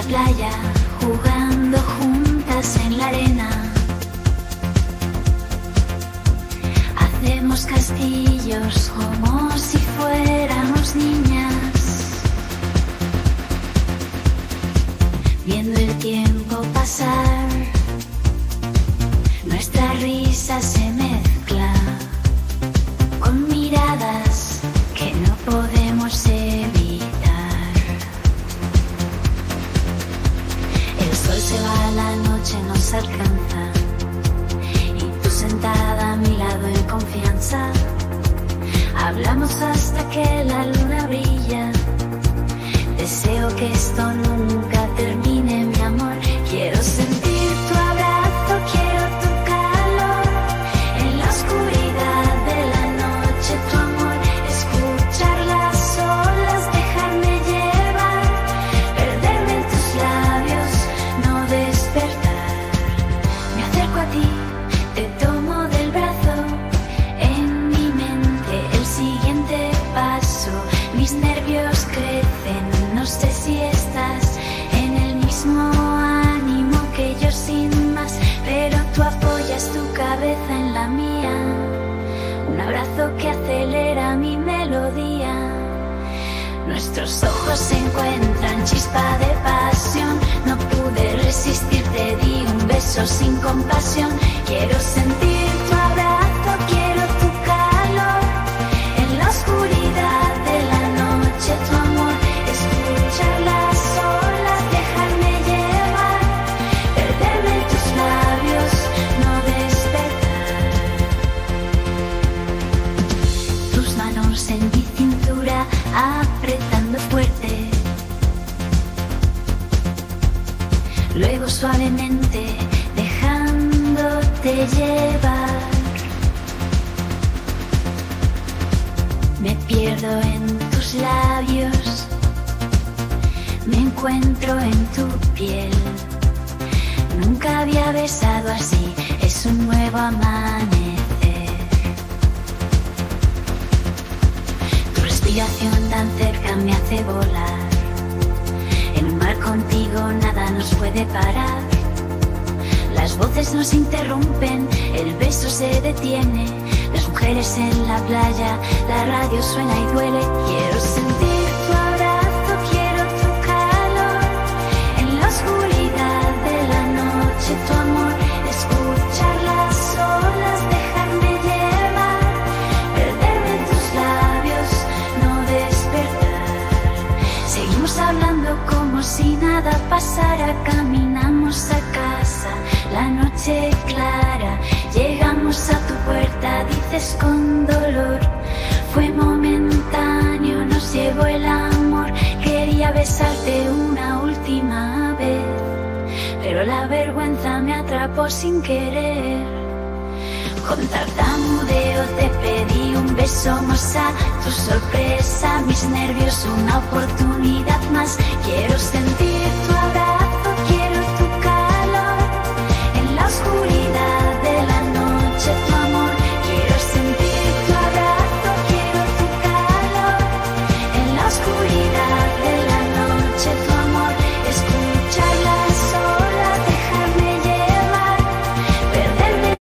playa, jugando juntas en la arena. Hacemos castillos como si fuéramos niñas, viendo el tiempo pasar. Nuestra risa se mezcla con miradas que no podemos evitar. El sol se va, la noche nos alcanza, y tú sentada a mi lado en confianza. Hablamos hasta que la luna brilla. Deseo que esto nunca termine, mi amor. Quiero sentir tu abrazo, quiero tu calor. En la oscuridad de la noche, tu amor. Escuchar las olas, dejarme llevar. Perderme en tus labios, no despertar. Me acerco a ti, te tomo del brazo. En mi mente el siguiente paso. Mis nervios crecen, no sé si estás en el mismo ánimo que yo sin más, pero tú apoyas tu cabeza en la mía. Un abrazo que acelera mi melodía. Nuestros ojos se encuentran, chispa de pasión. No pude resistir, te di un beso sin compasión. Quiero sentir tu abrazo, quiero tu calor. En la oscuridad de la noche, tu amor. Escuchar las olas, dejarme llevar. Perderme en tus labios, no despertar. Tus manos en mi cintura, apretando fuerte. Luego suavemente, dejándote llevar. Me pierdo en tus labios, me encuentro en tu piel. Nunca había besado así, es un nuevo amanecer. Tu respiración tan cerca me hace volar. En un mar contigo nada nos puede parar. Las voces nos interrumpen, el beso se detiene. Las mujeres en la playa, la radio suena y duele. Quiero sentir tu abrazo, quiero tu calor. En la oscuridad de la noche, tu amor. Escuchar las olas, dejarme llevar. Perderme en tus labios, no despertar. Seguimos hablando como si nada pasara. Caminamos a casa, la noche clara. Llegamos a tu puerta, dices con dolor. Fue momentáneo, nos llevó el amor. Quería besarte una última vez, pero la vergüenza me atrapó sin querer. Con tartamudeo te pedí un beso más. A tu sorpresa, mis nervios, una oportunidad más. Quiero sentir